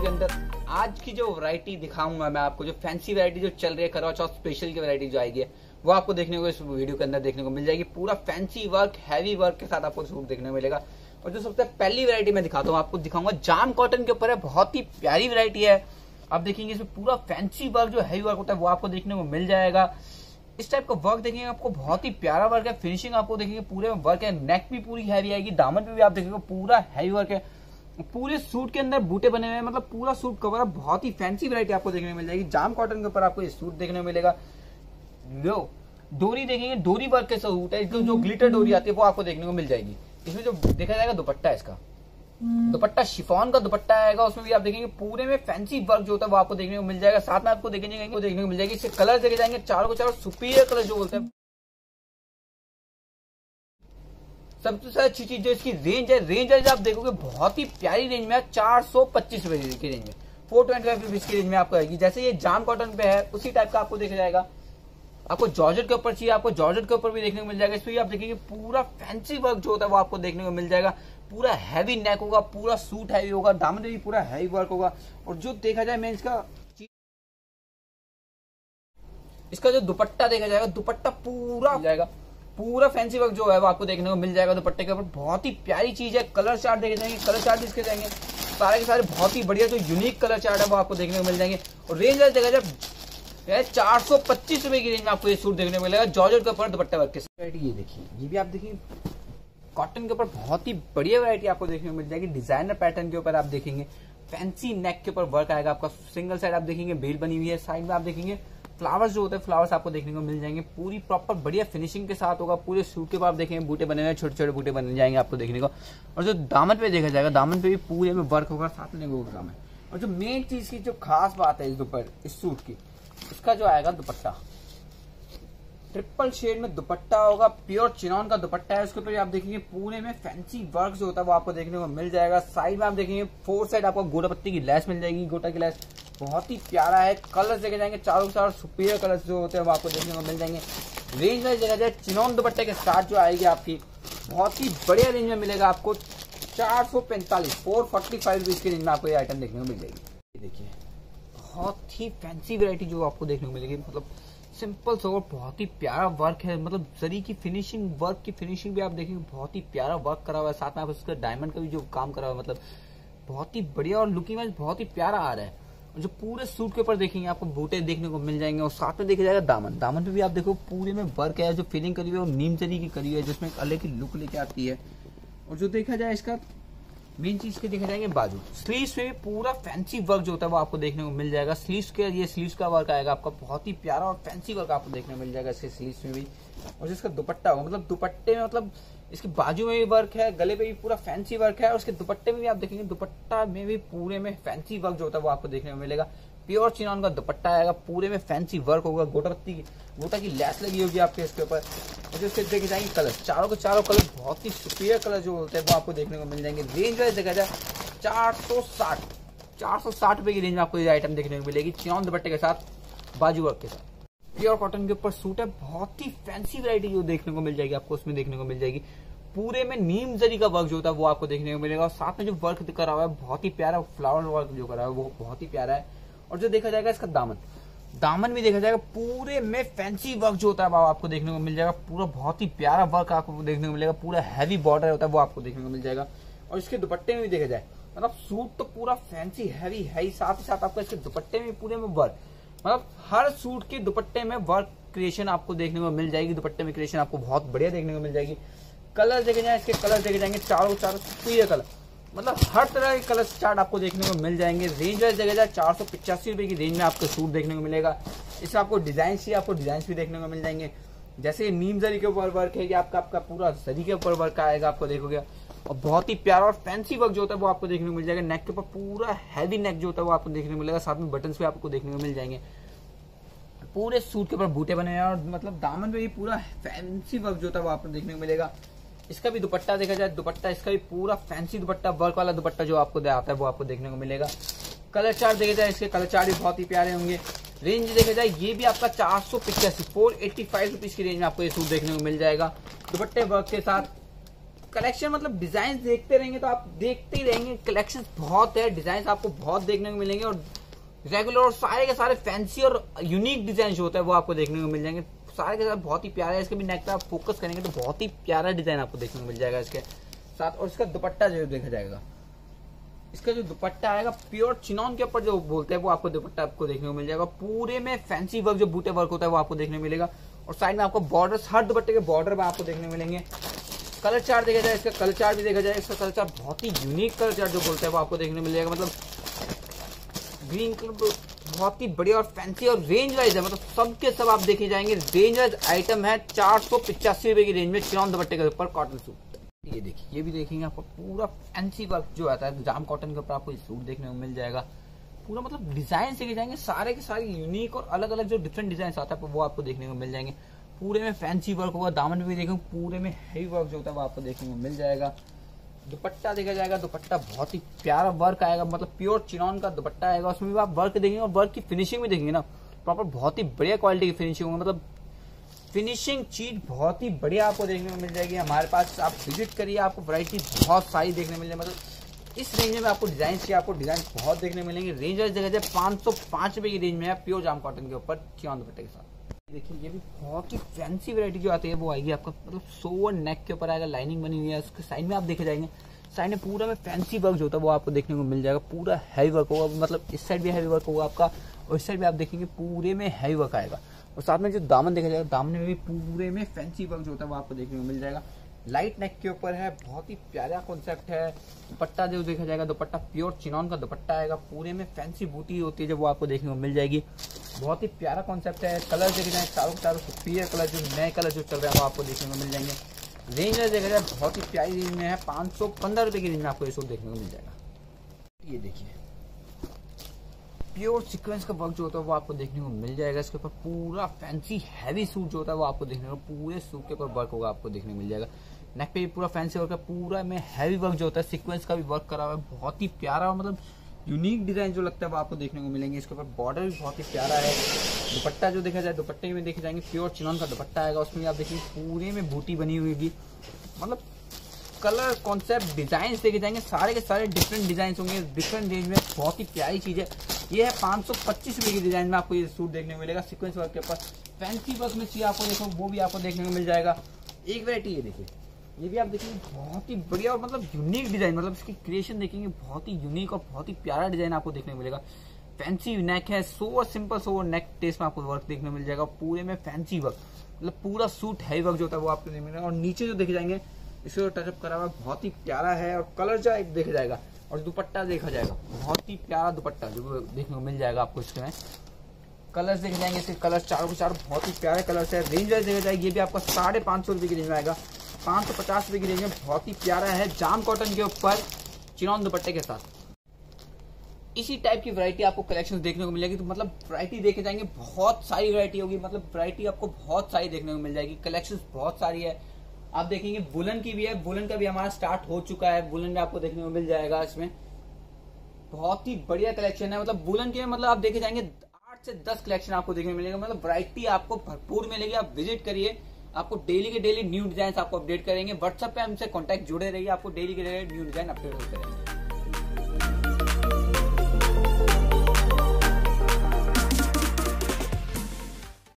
अंदर आज की जो वैरायटी दिखाऊंगा मैं आपको, जो फैंसी वैरायटी जो चल रही है करवा चौथ स्पेशल की वैरायटी जो आएगी वो आपको देखने को इस वीडियो के अंदर देखने को मिल जाएगी। पूरा फैंसी वर्क, हैवी वर्क के साथ आपको सूट देखने को मिलेगा। और जो सबसे पहली वैरायटी मैं दिखाता हूँ आपको, दिखाऊंगा जाम कॉटन के ऊपर है। बहुत ही प्यारी वैरायटी है। आप देखेंगे इसमें पूरा फैंसी वर्क जो हैवी वर्क होता है वो आपको देखने को मिल जाएगा। इस टाइप का वर्क देखेंगे आपको, बहुत ही प्यारा वर्क है। फिनिशिंग आपको देखेंगे पूरे में वर्क है। नेक भी पूरी हैवी आएगी, दामन पे भी आप देखेंगे पूरा हैवी वर्क है। पूरे सूट के अंदर बूटे बने हुए हैं, मतलब पूरा सूट कवर है। बहुत ही फैंसी वैरायटी आपको देखने को मिल जाएगी। जाम कॉटन के ऊपर आपको ये सूट देखने को मिलेगा। लो डोरी देखेंगे, डोरी वर्क के सूट है। जो ग्लिटर डोरी आती है वो आपको देखने को मिल जाएगी। इसमें जो देखा जाएगा दुपट्टा, इसका दुपट्टा शिफॉन का दुपट्टा आएगा। उसमें भी आप देखेंगे पूरे में फैंसी वर्क जो होता है वो आपको देखने को मिल जाएगा। साथ में आपको देखने को मिल जाएगी। इसके कलर देखे जाएंगे, चारों को चारों सुपीरियर कलर जो बोलते हैं। सबसे अच्छी चीज जो इसकी रेंज है, रेंज आप देखोगे बहुत ही प्यारी रेंज में है। 425 रुपए की रेंज में, 425 रुपीज की रेंज में आपको आएगी। जैसे ये जाम कॉटन पे है उसी टाइप का आपको देखा जाएगा। आपको जॉर्जेट के ऊपर चाहिए, आपको जॉर्जेट के ऊपर भी देखने को मिल जाएगा। इसमें आप देखेंगे पूरा फैंसी वर्क जो होता है वो आपको देखने को मिल जाएगा। पूरा हैवी नेक होगा, पूरा सूट हैवी होगा, दामन में भी पूरा हैवी वर्क होगा। और जो देखा जाए मैं इसका जो दुपट्टा देखा जाएगा, दुपट्टा पूरा जाएगा, पूरा फैंसी वर्क जो है वो आपको देखने को मिल जाएगा दुपट्टे के ऊपर। बहुत ही प्यारी चीज है। कलर चार्ट देखे जाएंगे, कलर चार्ट इसके जाएंगे सारे के सारे बहुत ही बढ़िया जो यूनिक कलर चार्ट है वो आपको देखने को मिल जाएंगे। और रेंज देखा जाए 425 रुपए की रेंज में आपको ये सूट देखने को मिलेगा जॉर्जेट के ऊपर दुपट्टा वर्क के साथ। ये देखिए, ये भी आप देखिए कॉटन के ऊपर बहुत ही बढ़िया वैरायटी आपको देखने को मिल जाएगी। डिजाइनर पैटर्न के ऊपर आप देखेंगे फैंसी नेक के ऊपर वर्क आएगा आपका। सिंगल साइड आप देखेंगे बेल बनी हुई है, साइड में आप देखेंगे फ्लावर्स जो होते हैं फ्लावर्स आपको देखने को मिल जाएंगे। पूरी प्रॉपर बढ़िया फिनिशिंग के साथ होगा। पूरे सूट के ऊपर आप देखेंगे बूटे बने हुए, छोटे छोटे बूटे बन जाएंगे आपको देखने को। और जो दामन पे देखा जाएगा, दामन पे भी पूरे में वर्क होगा, साथ में वो काम है। और जो मेन चीज की जो खास बात है इस ऊपर इस सूट की, इसका जो आएगा दुपट्टा, ट्रिपल शेड में दुपट्टा होगा। प्योर चिनॉन का दुपट्टा है। उसके ऊपर आप देखेंगे पूरे में फैंसी वर्क जो होता है वो आपको देखने को मिल जाएगा। साइड में आप देखेंगे 4 साइड आपको गोटा पत्ती की लेस मिल जाएगी, गोटा की लेस बहुत ही प्यारा है। कलर्स देखे जाएंगे, चारों चार सुपीरियर कलर्स जो होते हैं वो आपको देखने को मिल जाएंगे। रेंज में देखा जाए चिनॉन दुपट्टे के साथ जो आएगी आपकी बहुत ही बढ़िया रेंज में मिलेगा आपको। 445 रुपीज की रेंज में आपको ये आइटम देखने को मिल जाएगी। देखिए बहुत ही फैंसी वैरायटी जो आपको देखने को मिलेगी। मतलब सिंपल सोवर बहुत ही प्यारा वर्क है। मतलब जरी की फिनिशिंग, वर्क की फिनिशिंग भी आप देखेंगे बहुत ही प्यारा वर्क करा हुआ है। साथ में आप उसका डायमंड का भी जो काम करा हुआ है, मतलब बहुत ही बढ़िया और लुकिंग वाइज बहुत ही प्यारा आ रहा है। और जो पूरे सूट के ऊपर देखेंगे आपको बूटे देखने को मिल जाएंगे। और साथ में देखा जाएगा दामन, दामन पे भी आप देखो पूरे में वर्क है। जो फिलिंग करी हुई है वो नीम जरी की करी हुई है, जिसमें एक अलग ही लुक लेके आती है। और जो देखा जाए इसका मेन चीज के देखा जाएंगे बाजू, स्लीव्स पे पूरा फैंसी वर्क जो होता है वो आपको देखने को मिल जाएगा। स्लीव्स के ये स्लीव्स का वर्क आएगा आपका, बहुत ही प्यारा और फैंसी वर्क आपको देखने को मिल जाएगा इसके स्लीव्स में भी। और जिसका दुपट्टा होगा, मतलब दुपट्टे में मतलब इसके बाजू में भी वर्क है, गले पे भी पूरा फैंसी वर्क है। और उसके दुपट्टे में भी आप देखेंगे दुपट्टा में भी पूरे में फैंसी वर्क जो होता है वो आपको देखने को मिलेगा। प्योर चिनॉन का दुपट्टा आएगा, पूरे में फैंसी वर्क होगा। गोटा की लेस लगी होगी आपके इसके ऊपर। और जो देखे जाएंगे कलर, चारों के चारों कलर बहुत ही सुपीरियर कलर जो होते हैं वो आपको देखने को मिल जाएंगे। रेंज वाइज देखा जाए 460 रुपए की रेंज में आपको ये आइटम देखने को मिलेगी चिनॉन दुपट्टे के साथ, बाजू वर्क के साथ। प्योर कॉटन के ऊपर सूट है, बहुत ही फैंसी वैरायटी जो देखने को मिल जाएगी आपको उसमें देखने को मिल जाएगी। पूरे में नीम जरी का वर्क जो होता है वो आपको देखने को मिलेगा। और साथ में जो वर्क करा हुआ है बहुत ही प्यारा, फ्लावर वर्क जो करा हुआ है वो बहुत ही प्यारा है। और जो देखा जाएगा इसका दामन, दामन भी देखा जाएगा पूरे में फैंसी वर्क जो होता है वो आपको देखने को मिल जाएगा। पूरा बहुत ही प्यारा वर्क आपको देखने को मिलेगा। पूरा हैवी बॉर्डर होता है वो आपको देखने को मिल जाएगा। और इसके दुपट्टे में भी देखा जाए, मतलब सूट तो पूरा फैंसी हैवी है ही, साथ ही साथ आपको इसके दुपट्टे में पूरे में वर्क, मतलब हर सूट के दुपट्टे में वर्क क्रिएशन आपको देखने को मिल जाएगी। दुपट्टे में क्रिएशन आपको बहुत बढ़िया देखने को मिल जाएगी। कलर देखे जाए, इसके कलर देखे जाएंगे चारों सुपीरियर कलर, मतलब हर तरह के कलर चार्ट आपको देखने को मिल जाएंगे। रेंज वाइज देखा जाए 485 रुपए की रेंज में आपको सूट देखने को मिलेगा। इसमें आपको डिजाइन चाहिए, आपको डिजाइन भी देखने को मिल जाएंगे। जैसे नीम जरी के ऊपर वर्क है, आपका पूरा जरी के ऊपर वर्क आएगा आपको देखोगे। और बहुत ही प्यारा और फैंसी वर्क जो होता है वो आपको देखने को मिल जाएगा। नेक के ऊपर पूरा हैवी नेक जो होता है वो आपको देखने को मिलेगा। साथ में बटन्स भी आपको देखने को मिल जाएंगे। पूरे सूट के ऊपर बूटे बने हैं। और मतलब दामन पे भी पूरा फैंसी वर्क जो होता है वो आपको देखने को मिलेगा। इसका भी दुपट्टा देखा जाए, दुपट्टा इसका भी पूरा फैंसी दुपट्टा, वर्क वाला दुपट्टा जो आपको आता है वो आपको देखने को मिलेगा। कलर चार्ट देखा जाए, इसके कलर चार्ट भी बहुत ही प्यारे होंगे। रेंज देखा जाए ये भी आपका 485 485 रुपीज की रेंज में आपको ये सूट देखने को मिल जाएगा दुपट्टे वर्क के साथ। कलेक्शन मतलब डिजाइन देखते रहेंगे तो आप देखते ही रहेंगे। कलेक्शन बहुत है, डिजाइन आपको बहुत देखने को मिलेंगे और रेगुलर और सारे के सारे फैंसी और यूनिक डिजाइन जो होता है वो आपको देखने को मिल जाएंगे। सारे के साथ बहुत ही प्यारा है। इसके भी नेक पे आप फोकस करेंगे तो बहुत ही प्यारा डिजाइन आपको देखने को मिल जाएगा इसके साथ। और इसका दुपट्टा जो देखा जाएगा, इसका जो दुपट्टा आएगा प्योर चिनॉन के ऊपर जो बोलते हैं वो आपको दुपट्टा आपको देखने को मिल जाएगा। पूरे में फैंसी वर्क जो बूटे वर्क होता है वो आपको देखने को मिलेगा। और साइड में आपको बॉर्डर, हर दुपट्टे के बॉर्डर में आपको देखने को मिलेंगे। कलर चार्ट देखा जाए, इसका कलर चार्ट भी देखा जाए, इसका कलर चार्ट बहुत ही यूनिक कलर चार्ट जो बोलते हैं वो आपको देखने को मिल जाएगा। मतलब ग्रीन कलर बहुत ही बढ़िया और फैंसी और रेंज वाइज है, मतलब सबके सब आप देखे जाएंगे रेंज वाइज आइटम है। 485 रुपए की रेंज में चिनॉन दुपट्टे के ऊपर कॉटन सूट। ये देखिए, ये भी देखेंगे आपको पूरा फैंसी वर्क जो आता है जाम कॉटन के ऊपर आपको ये सूट देखने को मिल जाएगा। पूरा मतलब डिजाइन देखे जाएंगे, सारे के सारे यूनिक और अलग अलग जो डिफरेंट डिजाइन आता है वो आपको देखने को मिल जाएंगे। पूरे में फैंसी वर्क होगा, दामन भी देखेंगे पूरे में हेवी वर्क जो होता है वो आपको देखने को मिल जाएगा। दुपट्टा देखा जाएगा, दुपट्टा बहुत ही प्यारा वर्क आएगा, मतलब प्योर चिनॉन का दुपट्टा आएगा। उसमें भी आप वर्क देखेंगे और वर्क की फिनिशिंग भी देखेंगे ना, प्रॉपर बहुत ही बढ़िया क्वालिटी की फिनिशिंग होगी। मतलब फिनिशिंग चीज बहुत ही बढ़िया आपको देखने को मिल जाएगी। हमारे पास आप विजिट करिए, आपको वैरायटी बहुत सारी देखने मिल जाएगी। मतलब इस रेंज में आपको डिजाइन चाहिए, आपको डिजाइन बहुत देखने मिलेंगे। रेंज वाइज देखा जाए 505 रुपए की रेंज में है प्योर जाम कॉटन के ऊपर चिनॉन दुपट्टे के साथ। देखिए ये भी बहुत ही फैंसी वैरायटी जो आती है वो आएगी आपका, मतलब सोवर नेक के ऊपर आएगा, लाइनिंग बनी हुई है। उसके साइड में आप देखे जाएंगे, साइड में पूरा में फैंसी वर्क जो होता है वो आपको देखने को मिल जाएगा। पूरा हैवी वर्क होगा, मतलब इस साइड भी हैवी वर्क होगा आपका और इस साइड भी आप देखेंगे पूरे में हैवी वर्क आएगा। और साथ में जो दामन देखा जाएगा, दामन में भी पूरे में फैंसी वर्क जो होता है वो आपको देखने को मिल जाएगा। लाइट नेक के ऊपर है, बहुत ही प्यारा कॉन्सेप्ट है। दुपट्टा जो देखा जाएगा, दुपट्टा प्योर चिनॉन का दुपट्टा आएगा, पूरे में फैंसी बूटी होती है जो वो आपको देखने को मिल जाएगी। बहुत ही प्यारा कॉन्सेप्ट है। कलर देखे जाए चारों के चारों सुपीरियर कलर, जो नए कलर जो चल रहा है वो आपको देखने को मिल जाएंगे। रेंज देखा जाए बहुत ही प्यारी रेंज में है, 515 रुपए की रेंज में आपको ये सूट देखने को मिल जाएगा। ये देखिए प्योर सीक्वेंस का वर्क जो होता है वो आपको देखने को मिल जाएगा। इसके ऊपर पूरा फैंसी हैवी सूट जो होता है वो आपको देखने को, पूरे सूट के ऊपर वर्क होगा आपको देखने को मिल जाएगा। नेक पे भी पूरा फैंसी वर्क है, पूरा में हैवी वर्क जो होता है सीक्वेंस का भी वर्क करा हुआ है। बहुत ही प्यारा मतलब यूनिक डिजाइन जो लगता है वो आपको देखने को मिलेंगे। इसके ऊपर बॉर्डर भी बहुत ही प्यारा है। दुपट्टा जो देखा जाए, दुपट्टे में देखे जाएंगे प्योर चिनॉन का दुपट्टा आएगा, उसमें आप देखिए पूरे में बूटी बनी हुई होगी। मतलब कलर कॉन्सेप्ट डिजाइन देखे जाएंगे, सारे के सारे डिफरेंट डिजाइन होंगे, डिफरेंट रेंज में। बहुत ही प्यारी चीज है। ये है 525 रुपए की डिजाइन में आपको ये सूट देखने को मिलेगा। सीक्वेंस वर्क के ऊपर फैंसी वर्क में चाहिए आपको देखो वो भी आपको देखने को मिल जाएगा। एक वैरायटी ये देखिए, ये भी आप देखेंगे बहुत ही बढ़िया और मतलब यूनिक डिजाइन, मतलब इसकी क्रिएशन देखेंगे बहुत ही यूनिक और बहुत ही प्यारा डिजाइन आपको देखने को मिलेगा। फैंसी नेक है, sober simple sober neck taste में आपको वर्क देखने को मिल जाएगा। पूरे में फैंसी वर्क, मतलब पूरा सूट हैवी वर्क जो होता है वो आपको देखने मिलेगा। और नीचे जो देखे जाएंगे इसको टचअप करा हुआ बहुत ही प्यारा है। और कलर जो देखा जाएगा और दुपट्टा देखा जाएगा, बहुत ही प्यारा दुपट्टा जो देखने को मिल जाएगा आपको। इसमें कलर्स देखे जाएंगे, इसके कलर चारों के चारों बहुत ही प्यारे कलर्स है। रेंज वाइज देखा जाएगा ये भी आपका 550 रुपए की रेंज में आएगा, 550 रुपए की रेंज में। बहुत ही प्यारा है, जाम कॉटन के ऊपर चिनॉन दुपट्टे के साथ। इसी टाइप की वैरायटी आपको कलेक्शन देखने को मिलेगी। तो मतलब वैरायटी देखे जाएंगे बहुत सारी वैरायटी होगी, मतलब वैरायटी आपको बहुत सारी देखने को मिल जाएगी। कलेक्शन बहुत सारी है। आप देखेंगे वुलन की भी है, वुलन का भी हमारा स्टार्ट हो चुका है, वुलन भी आपको देखने को मिल जाएगा। इसमें बहुत ही बढ़िया कलेक्शन है। मतलब वुलन के मतलब आप देखे जाएंगे 8 से 10 कलेक्शन आपको देखने को मिलेगा। मतलब वैरायटी आपको भरपूर मिलेगी, आप विजिट करिए। आपको डेली के डेली न्यू डिजाइन आपको अपडेट करेंगे। व्हाट्सएप पे हमसे कांटेक्ट जुड़े रहिए, आपको डेली के डेली न्यू डिजाइन अपडेट होते रहेंगे।